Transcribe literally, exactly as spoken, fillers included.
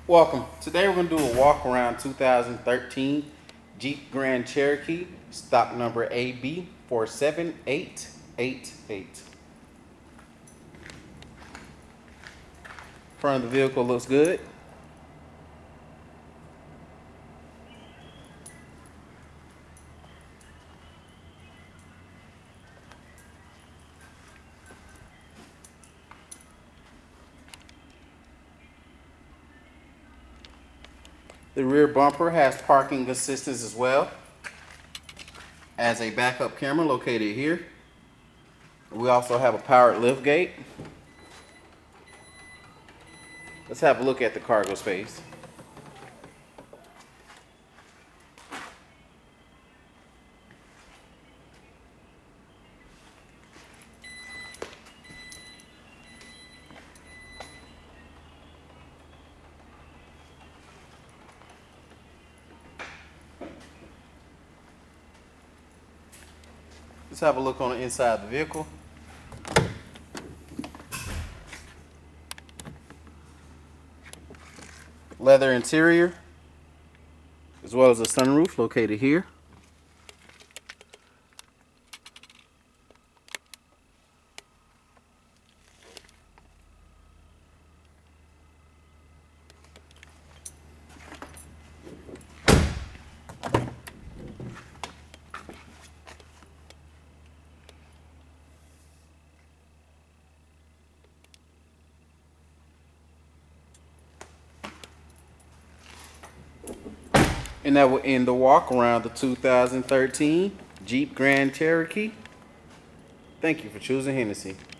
Welcome. Today we're going to do a walk around two thousand thirteen Jeep Grand Cherokee, stock number A B four seven eight eight eight. Front of the vehicle looks good. The rear bumper has parking assistance as well as a backup camera located here. We also have a powered lift gate. Let's have a look at the cargo space. Let's have a look on the inside of the vehicle. Leather interior, as well as a sunroof located here. And that will end the walk around the two thousand thirteen Jeep Grand Cherokee. Thank you for choosing Hennessy.